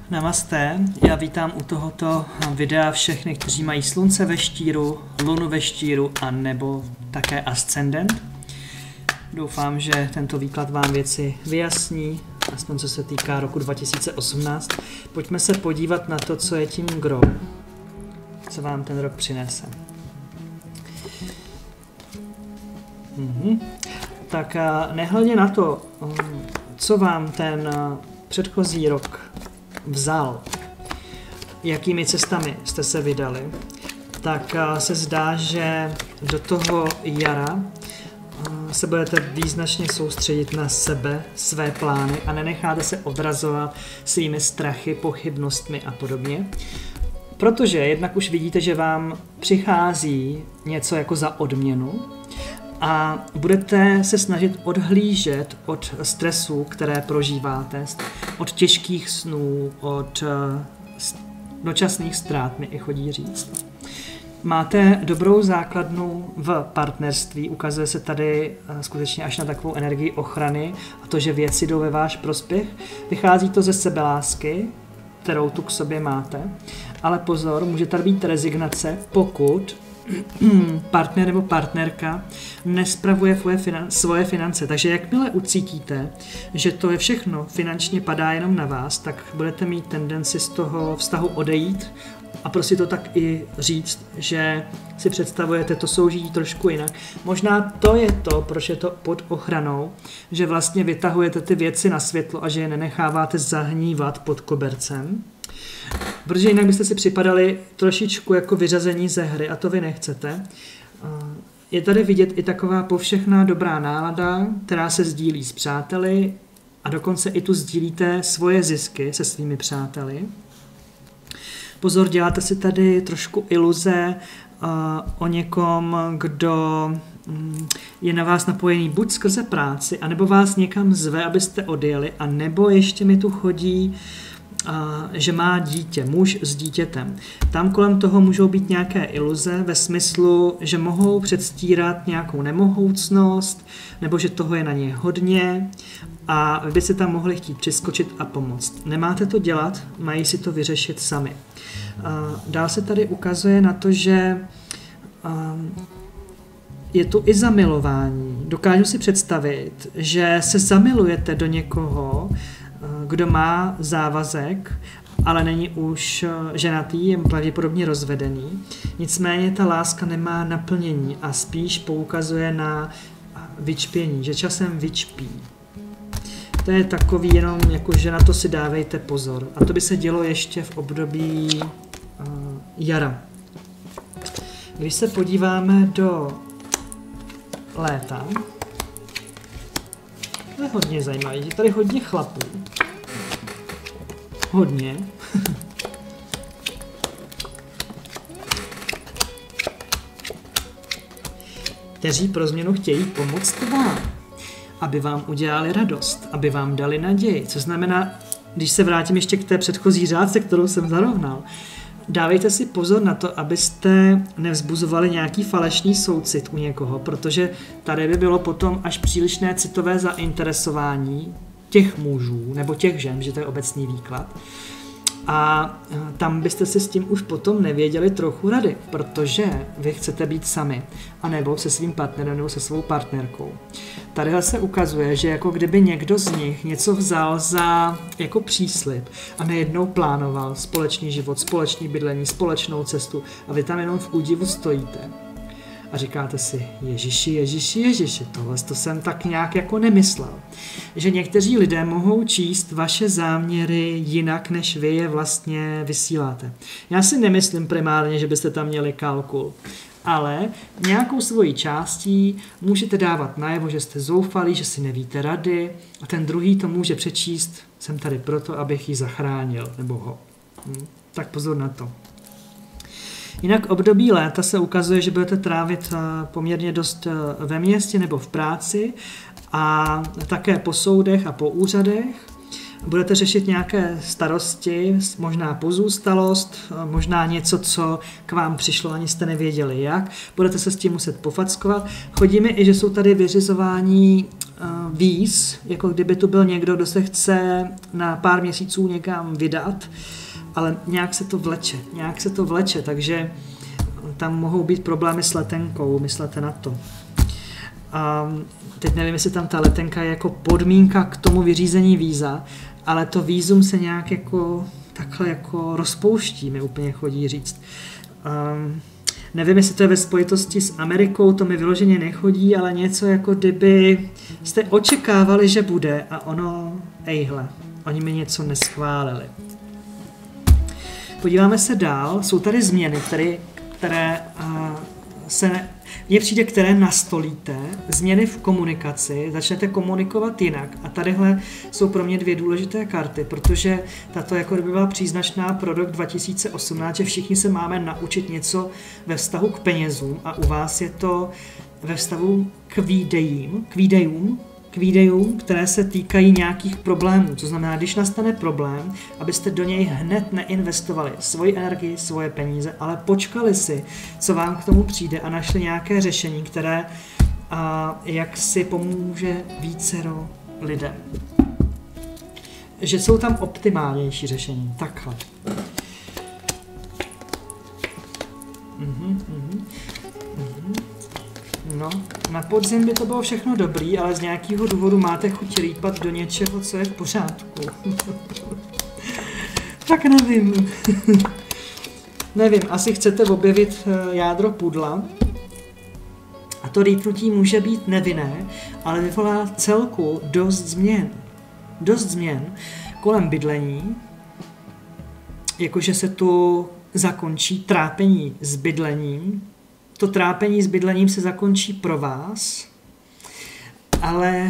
Namaste, já vítám u tohoto videa všechny, kteří mají slunce ve štíru, lunu ve štíru a nebo také ascendent. Doufám, že tento výklad vám věci vyjasní, aspoň co se týká roku 2018. Pojďme se podívat na to, co je tím gro, co vám ten rok přinese. Tak nehledě na to, co vám ten předchozí rok vzal, jakými cestami jste se vydali, tak se zdá, že do toho jara se budete význačně soustředit na sebe, své plány a nenecháte se odrazovat svými strachy, pochybnostmi a podobně. Protože jednak už vidíte, že vám přichází něco jako za odměnu a budete se snažit odhlížet od stresů, které prožíváte, od těžkých snů, od dočasných ztrát, mi i chodí říct. Máte dobrou základnu v partnerství, ukazuje se tady skutečně až na takovou energii ochrany a to, že věci jdou ve váš prospěch. Vychází to ze sebelásky, kterou tu k sobě máte, ale pozor, může tady být rezignace, pokud partner nebo partnerka nespravuje svoje finance. Takže jakmile ucítíte, že to je všechno finančně padá jenom na vás, tak budete mít tendenci z toho vztahu odejít a prostě to tak i říct, že si představujete to soužití trošku jinak. Možná to je to, proč je to pod ochranou, že vlastně vytahujete ty věci na světlo a že je nenecháváte zahnívat pod kobercem. Protože jinak byste si připadali trošičku jako vyřazení ze hry a to vy nechcete. Je tady vidět i taková povšechná dobrá nálada, která se sdílí s přáteli a dokonce i tu sdílíte svoje zisky se svými přáteli. Pozor, děláte si tady trošku iluze o někom, kdo je na vás napojený buď skrze práci, anebo vás někam zve, abyste odjeli, anebo ještě mi tu chodí, že má dítě, muž s dítětem. Tam kolem toho můžou být nějaké iluze ve smyslu, že mohou předstírat nějakou nemohoucnost, nebo že toho je na ně hodně a vy by se tam mohli chtít přiskočit a pomoct. Nemáte to dělat, mají si to vyřešit sami. Dál se tady ukazuje na to, že je tu i zamilování. Dokážu si představit, že se zamilujete do někoho, kdo má závazek, ale není už ženatý, je pravděpodobně rozvedený. Nicméně ta láska nemá naplnění a spíš poukazuje na vyčpění, že časem vyčpí. To je takový jenom, jako že na to si dávejte pozor. A to by se dělo ještě v období jara. Když se podíváme do léta, to je hodně zajímavé, je tady hodně chlapů. Hodně. Kteří pro změnu chtějí pomoct vám, aby vám udělali radost, aby vám dali naději. Co znamená, když se vrátím ještě k té předchozí řádce, kterou jsem zarovnal, dávejte si pozor na to, abyste nevzbuzovali nějaký falešný soucit u někoho, protože tady by bylo potom až přílišné citové zainteresování těch mužů nebo těch žen, že to je obecný výklad. A tam byste si s tím už potom nevěděli trochu rady, protože vy chcete být sami, anebo se svým partnerem nebo se svou partnerkou. Tadyhle se ukazuje, že jako kdyby někdo z nich něco vzal za jako příslib a nejednou plánoval společný život, společný bydlení, společnou cestu a vy tam jenom v údivu stojíte. A říkáte si, Ježiši, tohle to jsem tak nějak jako nemyslel. Že někteří lidé mohou číst vaše záměry jinak, než vy je vlastně vysíláte. Já si nemyslím primárně, že byste tam měli kalkul, ale nějakou svojí částí můžete dávat najevo, že jste zoufalí, že si nevíte rady a ten druhý to může přečíst, jsem tady proto, abych ji zachránil, nebo ho. Tak pozor na to. Jinak období léta se ukazuje, že budete trávit poměrně dost ve městě nebo v práci a také po soudech a po úřadech. Budete řešit nějaké starosti, možná pozůstalost, možná něco, co k vám přišlo, ani jste nevěděli jak. Budete se s tím muset pofackovat. Chodí mi i, že jsou tady vyřizování víz, jako kdyby to byl někdo, kdo se chce na pár měsíců někam vydat, ale nějak se to vleče, takže tam mohou být problémy s letenkou, myslete na to. A teď nevím, jestli tam ta letenka je jako podmínka k tomu vyřízení víza, ale to vízum se nějak jako takhle jako rozpouští, mi úplně chodí říct. Nevím, jestli to je ve spojitosti s Amerikou, to mi vyloženě nechodí, ale něco jako kdyby jste očekávali, že bude a ono, ejhle, oni mi něco neschválili. Podíváme se dál, jsou tady změny, které mně přijde, které nastolíte, změny v komunikaci, začnete komunikovat jinak a tadyhle jsou pro mě 2 důležité karty, protože tato jako by byla příznačná pro rok 2018, že všichni se máme naučit něco ve vztahu k penězům a u vás je to ve vztahu k výdejům, které se týkají nějakých problémů. To znamená, když nastane problém, abyste do něj hned neinvestovali svoji energii, svoje peníze, ale počkali si, co vám k tomu přijde a našli nějaké řešení, které jak si pomůže vícero lidem. Že jsou tam optimálnější řešení. Takhle. No, na podzim by to bylo všechno dobrý, ale z nějakého důvodu máte chuť rýpat do něčeho, co je v pořádku. Tak nevím. Nevím, asi chcete objevit jádro pudla. A to rýpnutí může být nevinné, ale vyvolá celku dost změn. Dost změn kolem bydlení, jakože se tu zakončí trápení s bydlením. To trápení s bydlením se zakončí pro vás, ale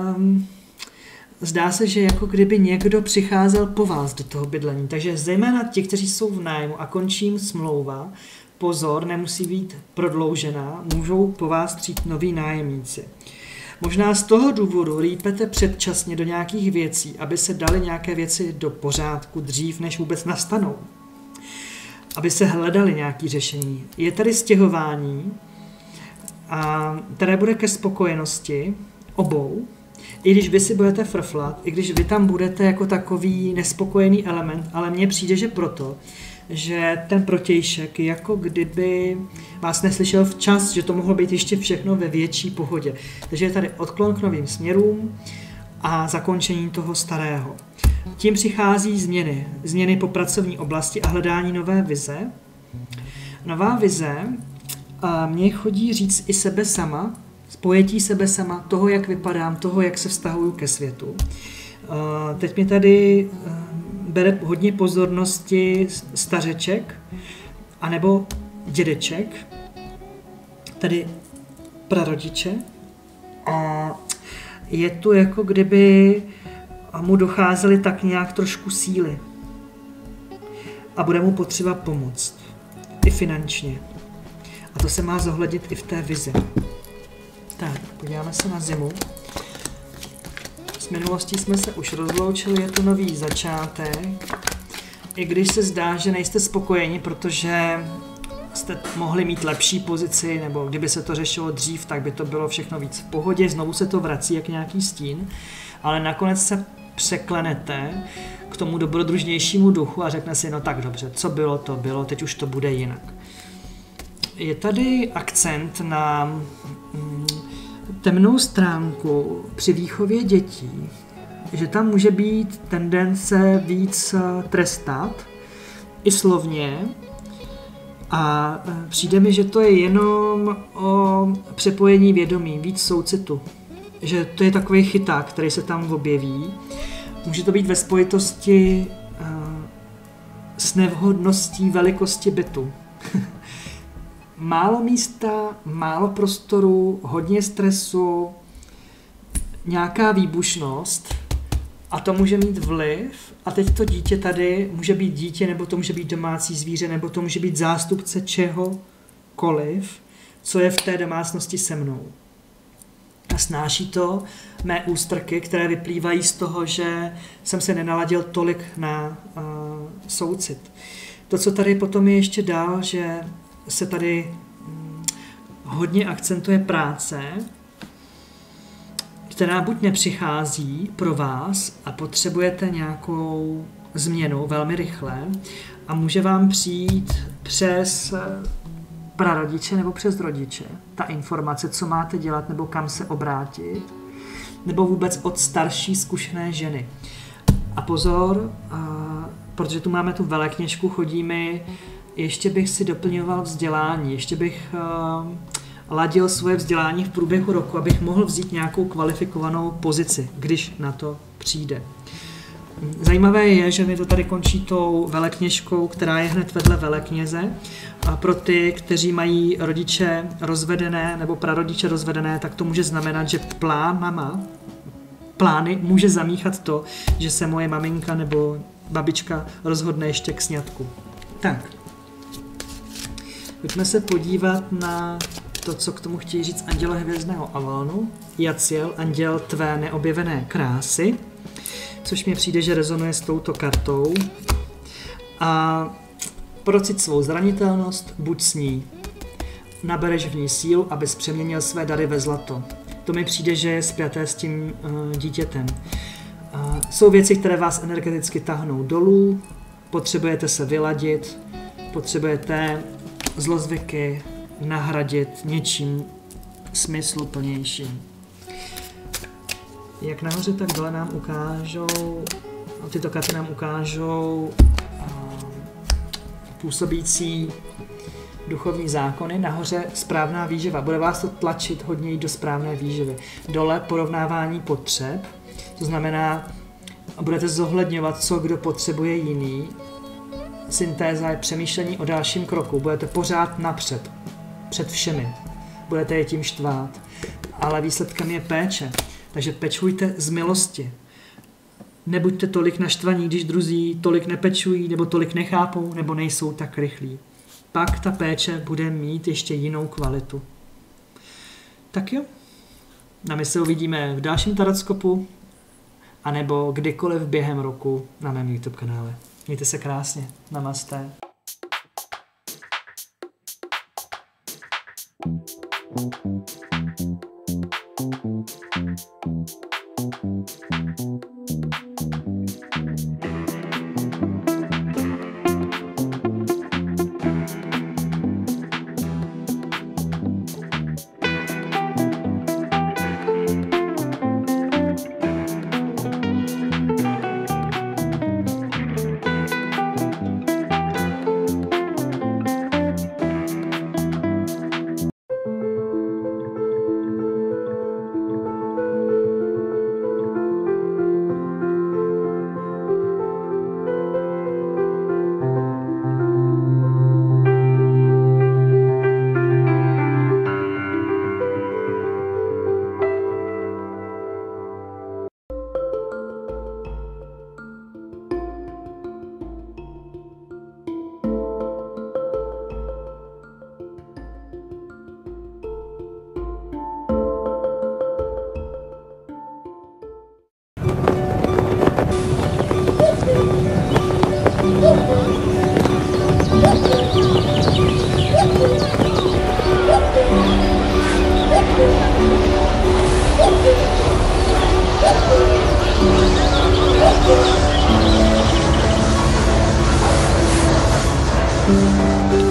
zdá se, že jako kdyby někdo přicházel po vás do toho bydlení. Takže zejména ti, kteří jsou v nájmu a končí jim smlouva, pozor, nemusí být prodloužená, můžou po vás přijít noví nájemníci. Možná z toho důvodu rýpete předčasně do nějakých věcí, aby se daly nějaké věci do pořádku dřív, než vůbec nastanou. Aby se hledali nějaké řešení. Je tady stěhování, které bude ke spokojenosti obou, i když vy si budete frflat, i když vy tam budete jako takový nespokojený element, ale mně přijde, že proto, že ten protějšek jako kdyby vás neslyšel včas, že to mohlo být ještě všechno ve větší pohodě. Takže je tady odklon k novým směrům a zakončení toho starého. Tím přichází změny po pracovní oblasti a hledání nové vize. Nová vize mně chodí říct i sebe sama, pojetí sebe sama, toho, jak vypadám, toho, jak se vztahuju ke světu. Teď mi tady bere hodně pozornosti stařeček, anebo dědeček, tedy prarodiče. A je tu jako kdyby mu docházely tak nějak trošku síly. A bude mu potřeba pomoct. I finančně. A to se má zohlednit i v té vizi. Tak, podíváme se na zimu. S minulostí jsme se už rozloučili, je to nový začátek. I když se zdá, že nejste spokojeni, protože jste mohli mít lepší pozici, nebo kdyby se to řešilo dřív, tak by to bylo všechno víc v pohodě, znovu se to vrací jak nějaký stín, ale nakonec se překlenete k tomu dobrodružnějšímu duchu a řekne si, no tak dobře, co bylo, to bylo, teď už to bude jinak. Je tady akcent na temnou stránku při výchově dětí, že tam může být tendence víc trestat, i slovně, a přijde mi, že to je jenom o přepojení vědomí, víc soucitu. Že to je takový chyták, který se tam objeví. Může to být ve spojitosti s nevhodností velikosti bytu. Málo místa, málo prostoru, hodně stresu, nějaká výbušnost a to může mít vliv. A teď to dítě tady může být dítě, nebo to může být domácí zvíře, nebo to může být zástupce čehokoliv, co je v té domácnosti se mnou. A snáší to mé ústrky, které vyplývají z toho, že jsem se nenaladil tolik na soucit. To, co tady potom je ještě dál, že se tady hodně akcentuje práce. která buď nepřichází pro vás a potřebujete nějakou změnu velmi rychle a může vám přijít přes prarodiče nebo přes rodiče ta informace, co máte dělat nebo kam se obrátit, nebo vůbec od starší zkušené ženy. A pozor, protože tu máme tu velekněžku, chodí mi, ještě bych si doplňoval vzdělání, ještě bych ladil svoje vzdělání v průběhu roku, abych mohl vzít nějakou kvalifikovanou pozici, když na to přijde. Zajímavé je, že mi to tady končí tou velekněžkou, která je hned vedle velekněze. A pro ty, kteří mají rodiče rozvedené nebo prarodiče rozvedené, tak to může znamenat, že plány může zamíchat to, že se moje maminka nebo babička rozhodne ještě k sňatku. Tak, pojďme se podívat na to, co k tomu chtějí říct anděle hvězdného Avalonu. Jaciel, anděl tvé neobjevené krásy, což mi přijde, že rezonuje s touto kartou. A procit svou zranitelnost, buď s ní. Nabereš v ní sílu, abys přeměnil své dary ve zlato. To mi přijde, že je spjaté s tím dítětem. Jsou věci, které vás energeticky tahnou dolů, potřebujete se vyladit, potřebujete zlozvyky nahradit něčím smysluplnějším. Jak nahoře, tak dole nám ukážou, tyto karty nám ukážou působící duchovní zákony. Nahoře správná výživa. Bude vás to tlačit hodně jít do správné výživy. Dole porovnávání potřeb, to znamená, budete zohledňovat, co kdo potřebuje jiný. Syntéza je přemýšlení o dalším kroku. Budete pořád napřed, před všemi. Budete je tím štvát. Ale výsledkem je péče. Takže pečujte z milosti. Nebuďte tolik naštvaní, když druzí tolik nepečují, nebo tolik nechápou, nebo nejsou tak rychlí. Pak ta péče bude mít ještě jinou kvalitu. Tak jo, a my se uvidíme v dalším taroskopu, anebo kdykoliv během roku na mém YouTube kanále. Mějte se krásně. Namaste. Thank you.